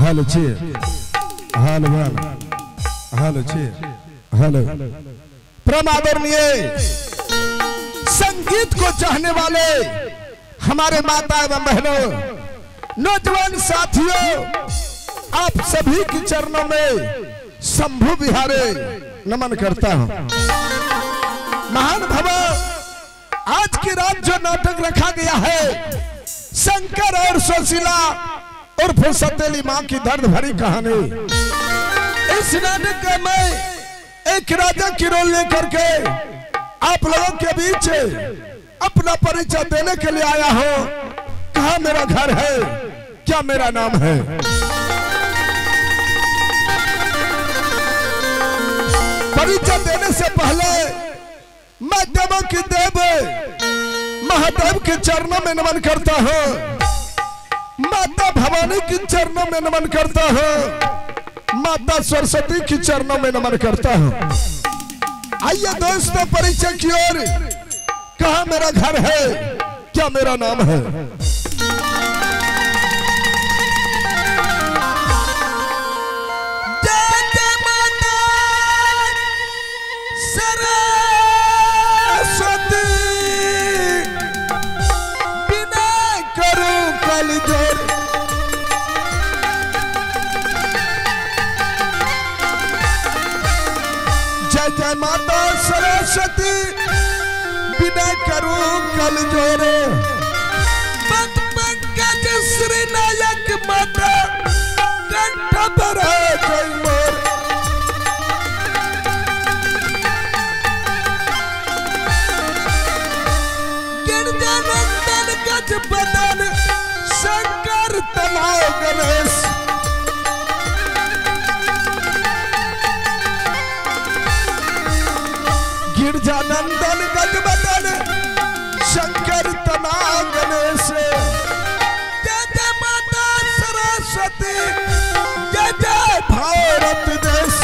हाल छे हाल वाल हाल छे हाल परम आदरणीय संगीत को चाहने वाले हमारे माता एवं बहनों नौजवान साथियों आप सभी के चरणों में शंभु बिहारे नमन करता हूं। महान भवा आज की रात जो नाटक रखा गया है शंकर और सुशीला उर्फ सतेली मां की दर्द भरी कहानी। इस नाटक का मैं एक राजा की रोल लेकर के आप लोगों के बीच अपना परिचय देने के लिए आया हूं। कहां मेरा घर है, क्या मेरा नाम है। परिचय देने से पहले मैं देवों की देव महादेव के चरणों में नमन करता हूं, माता भवानी के चरणों में नमन करता हूं, माता सरस्वती के चरणों में नमन करता हूं। आइए दोस्तों परिचय की ओर। कहां मेरा घर है, क्या मेरा नाम है। जय माता सरस्वती बिना करूं कल जोरे पद पंकज श्री नायक माता कंठ पर जय मोर। गिरजानंदन गज बदन शंकर तनाव गणेश गिरजानंदन गजबदन शंकर तना गणेश। जय जय माता सरस्वती जय जय भारत देश।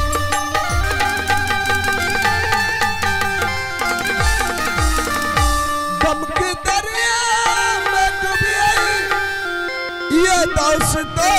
गम के दरिया में डूबी ये दास्तां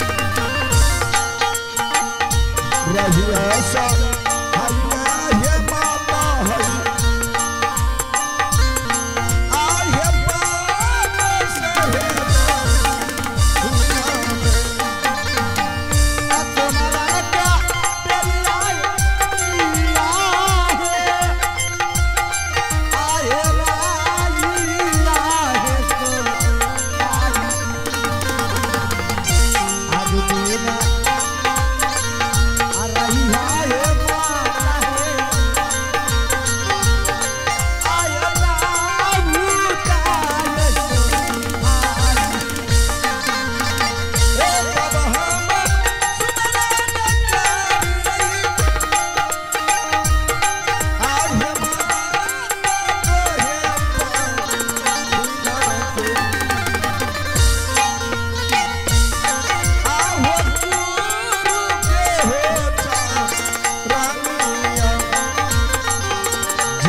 रहिया सा हरिया ये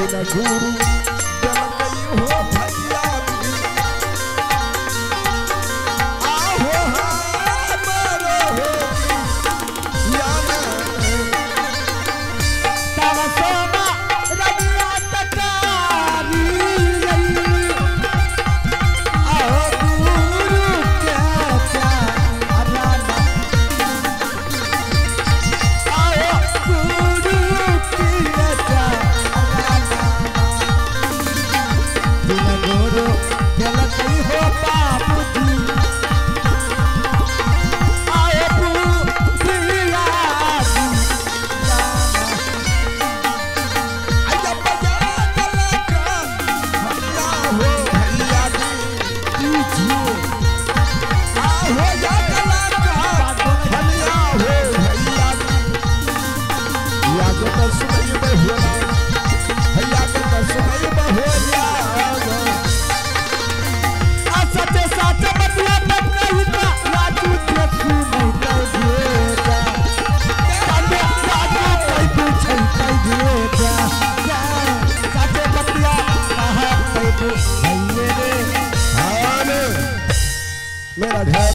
बिना गुरु चल गई हो भैया आहो हमारो हो याद तब सोना रबिया तकारी आओ गुरु के प्यारा आओ गुरु की बिना गुरु चल गई हो बाबूजी आओ पुरिया आया बजा तलका भैया हो भैया कीजिए आहो या तलका भैया हो भैया या के सुनाई बहुला भैया के सुनाई बहुला सचे साचे बतिया नहीं का राजू देखू नहीं कर दिएगा कांदे राजू कोई पूछे कर दिएगा साचे बतिया कहा कोई भैये रे मेरा घर